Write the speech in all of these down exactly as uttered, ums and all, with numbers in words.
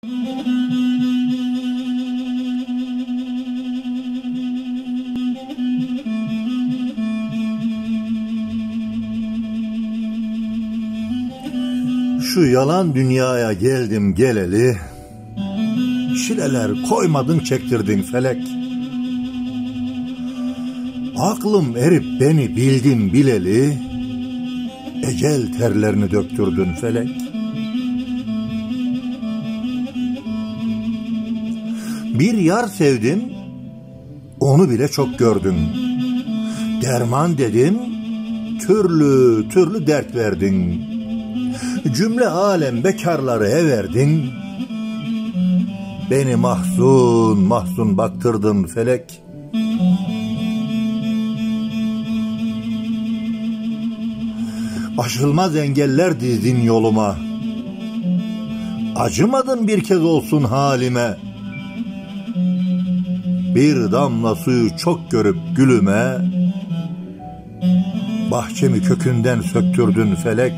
Şu yalan dünyaya geldim geleli, çileler koymadın çektirdin felek. Aklım erip beni bildin bileli, ecel terlerini döktürdün felek. Bir yar sevdim, onu bile çok gördün. Derman dedim, türlü türlü dert verdin. Cümle alem bekarları everdin. Beni mahzun mahzun baktırdın felek. Aşılmaz engeller dizdin yoluma. Acımadın bir kez olsun halime. Bir damla suyu çok görüp gülüme, bahçemi kökünden söktürdün felek.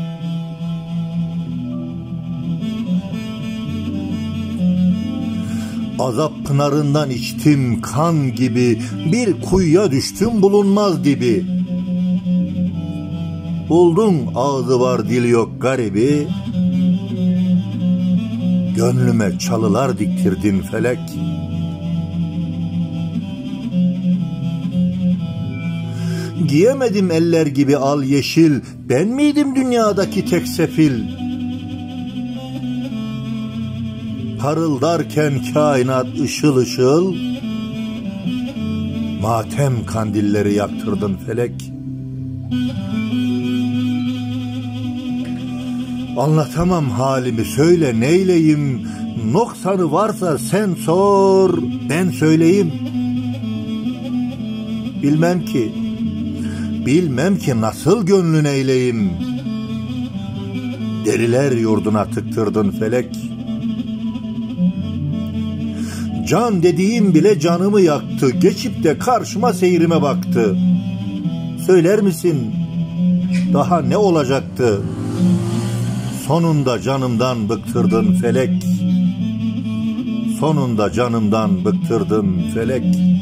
Azap pınarından içtim kan gibi, bir kuyuya düştüm bulunmaz dibi. Buldun ağzı var dili yok garibi, gönlüme çalılar diktirdin felek. Giyemedim eller gibi al yeşil, ben miydim dünyadaki tek sefil? Parıldarken kainat ışıl ışıl, matem kandilleri yaktırdın felek. Anlatamam halimi, söyle neyleyim, noksanı varsa sen sor, ben söyleyeyim. Bilmem ki, bilmem ki nasıl gönlün eyleyim. Deliler yurduna tıktırdın felek. Can dediğim bile canımı yaktı, geçip de karşıma seyrime baktı. Söyler misin, daha ne olacaktı? Sonunda canımdan bıktırdın felek. Sonunda canımdan bıktırdın felek.